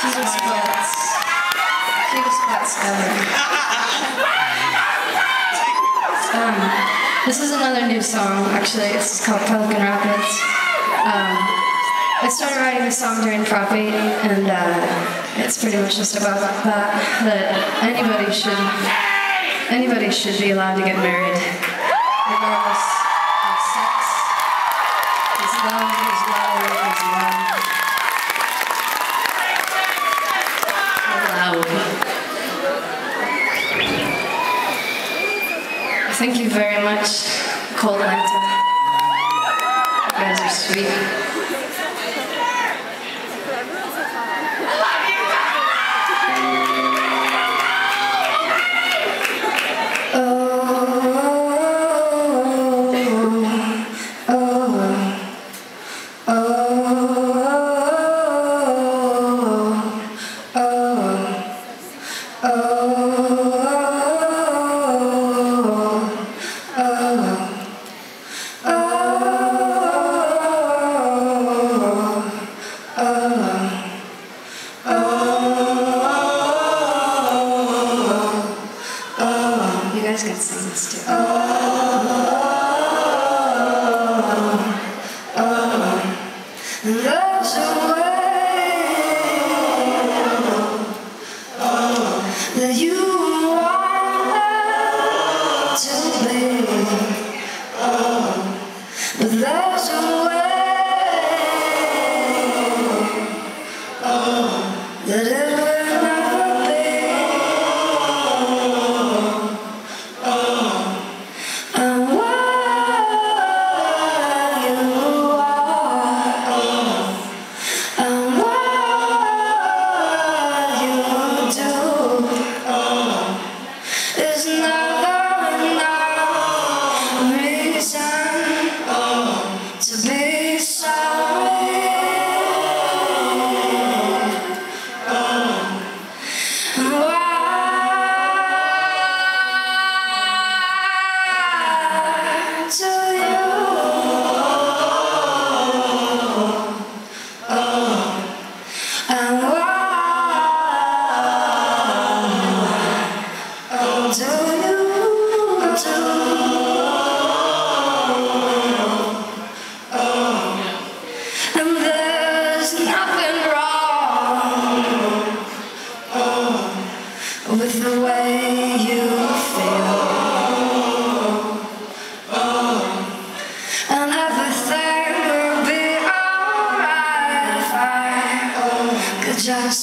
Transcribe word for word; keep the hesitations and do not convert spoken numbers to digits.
Cutest butts. Cutest butts ever. Um, this is another new song, actually. It's called Pelican Rapids. Um, I started writing this song during Prop eight, and uh, it's pretty much just about that, that anybody should, anybody should be allowed to get married, regardless of sex. It's love, it's love, it's love. Thank you very much, Cold Lanta. You guys are sweet. You guys can sing this too. Oh, oh, oh. There's a way oh, that you want to be, oh, but there's a way oh, that it will never be. With the way you feel, oh, and everything will be alright if I oh, could just